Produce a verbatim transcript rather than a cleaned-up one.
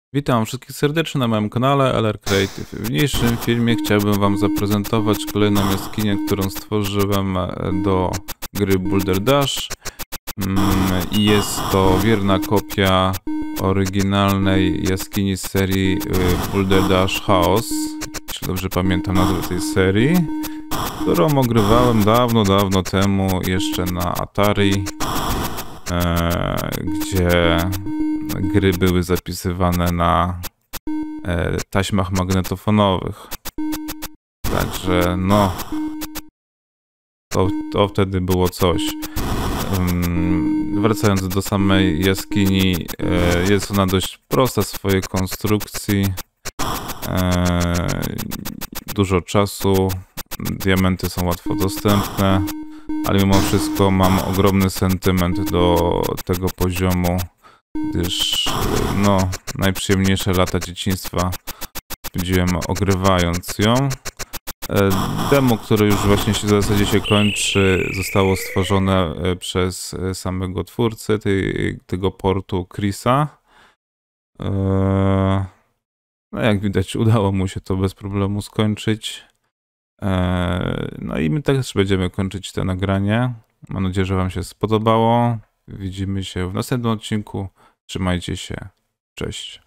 Witam wszystkich serdecznie na moim kanale L R Creative. W dzisiejszym filmie chciałbym wam zaprezentować kolejną jaskinię, którą stworzyłem do gry Boulder Dash. I jest to wierna kopia oryginalnej jaskini z serii Boulder Dash Chaos, jeśli dobrze pamiętam nazwę tej serii, którą ogrywałem dawno, dawno temu jeszcze na Atari, gdzie gry były zapisywane na e, taśmach magnetofonowych. Także no, to, to wtedy było coś. Um, wracając do samej jaskini, e, jest ona dość prosta w swojej konstrukcji. E, dużo czasu, diamenty są łatwo dostępne, ale mimo wszystko mam ogromny sentyment do tego poziomu, gdyż no, najprzyjemniejsze lata dzieciństwa spędziłem ogrywając ją. Demo, które już właśnie się w zasadzie się kończy, zostało stworzone przez samego twórcę tej, tego portu, Chrisa. No, jak widać, udało mu się to bez problemu skończyć. No i my też będziemy kończyć to nagranie. Mam nadzieję, że wam się spodobało. Widzimy się w następnym odcinku. Trzymajcie się. Cześć.